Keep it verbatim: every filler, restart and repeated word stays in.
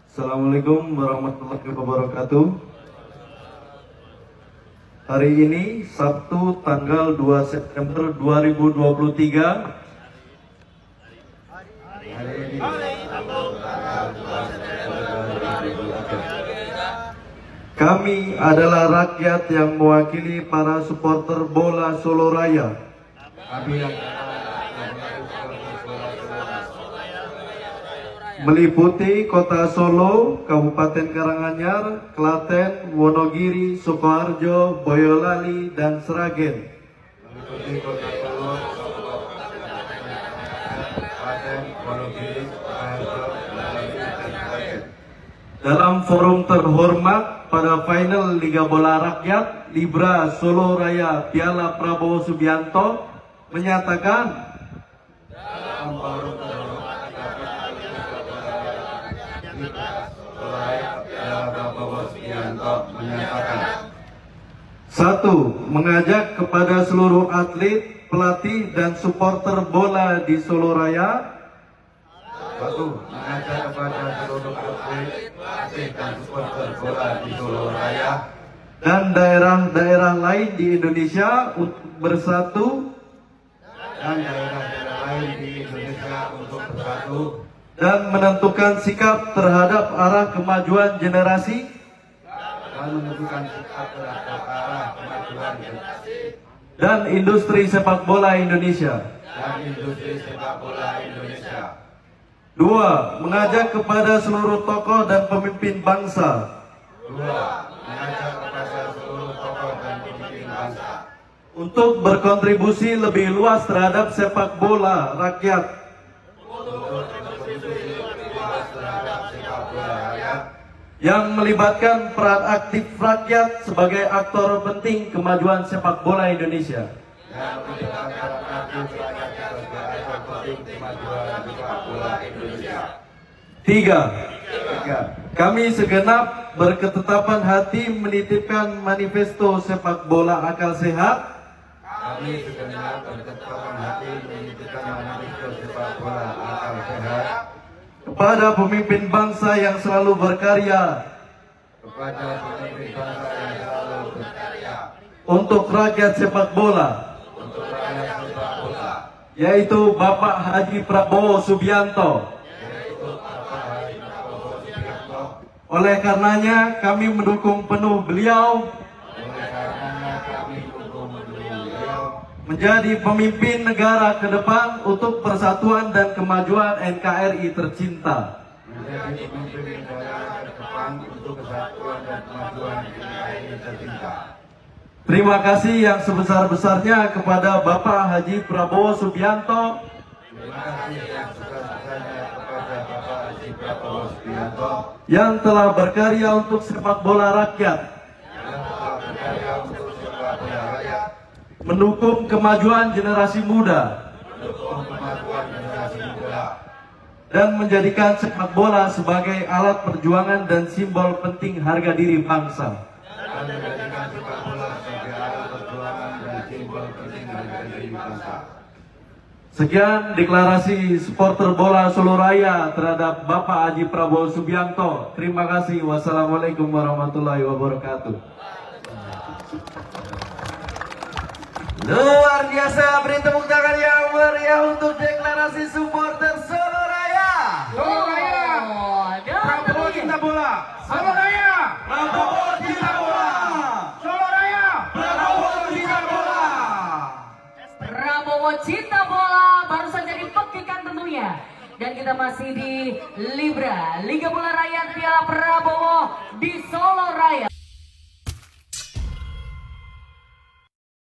Assalamualaikum warahmatullahi wabarakatuh. Hari ini Sabtu tanggal dua September dua ribu dua puluh tiga. Hari ini Sabtu tanggal dua September dua ribu dua puluh tiga. Kami adalah rakyat yang mewakili para supporter bola Solo Raya. Kami meliputi Kota Solo, Kabupaten Karanganyar, Klaten, Wonogiri, Sukoharjo, Boyolali, dan Sragen. Meliputi Kota Solo, Klaten, Wonogiri, Sukoharjo, Boyolali, dan Sragen. Dalam forum terhormat pada final Liga Bola Rakyat Libra Solo Raya Piala Prabowo Subianto menyatakan dalam forum menyatakan satu, mengajak kepada seluruh atlet, pelatih, dan supporter bola di Solo Raya. Satu, mengajak kepada seluruh atlet, pelatih, dan supporter bola di Solo Raya dan daerah-daerah lain di Indonesia untuk bersatu dan daerah-daerah lain di Indonesia untuk bersatu dan menentukan sikap terhadap arah kemajuan generasi dan menentukan sikap terhadap arah kemajuan generasi dan industri sepak bola Indonesia dan industri sepak bola Indonesia. Dua, mengajak kepada seluruh tokoh dan pemimpin bangsa. Dua, mengajak kepada seluruh tokoh dan pemimpin bangsa untuk berkontribusi lebih luas terhadap sepak bola rakyat. Untuk berkontribusi lebih luas terhadap sepak bola rakyat yang melibatkan peran aktif rakyat sebagai aktor penting kemajuan sepak bola Indonesia. Yang melibatkan peran aktif rakyat sebagai aktor penting kemajuan sepak bola Indonesia. Tiga. Tiga. Kami segenap berketetapan hati menitipkan manifesto sepak bola akal sehat. Kami segenap berketetapan hati menitipkan manifesto sepak bola akal sehat kepada pemimpin bangsa yang selalu berkarya, kepada pemimpin bangsa yang selalu berkarya untuk rakyat sepak bola, untuk rakyat sepak bola, yaitu Bapak Haji Prabowo Subianto. Yaitu Bapak Haji Prabowo Subianto. Oleh karenanya kami mendukung penuh beliau. Oleh karenanya kami mendukung penuh beliau menjadi pemimpin negara ke depan untuk persatuan dan kemajuan N K R I tercinta. Menjadi pemimpin negara ke depan untuk persatuan dan kemajuan N K R I tercinta. Terima kasih yang sebesar-besarnya kepada Bapak Haji Prabowo Subianto. Terima kasih yang sebesar-besarnya kepada Bapak Haji Prabowo Subianto yang telah berkarya untuk sepak bola rakyat. Yang telah berkarya untuk sepak bola rakyat. Mendukung kemajuan generasi muda, mendukung kemajuan generasi muda, dan menjadikan sepak bola sebagai alat perjuangan dan simbol penting harga diri bangsa. Dan menjadikan sepak bola sebagai alat perjuangan dan simbol penting harga diri bangsa. Sekian deklarasi supporter bola Solo Raya terhadap Bapak Haji Prabowo Subianto. Terima kasih. Wassalamualaikum warahmatullahi wabarakatuh. Luar biasa, beri tepuk tangan yang meriah untuk deklarasi supporter Solo Raya. Solo Raya, Prabowo cinta bola. Solo Raya, Prabowo cinta bola. Solo Raya, Prabowo cinta bola. Prabowo cinta bola baru saja dipekikan tentunya. Dan kita masih di Libra Liga Bola Rakyat Piala Prabowo di Solo.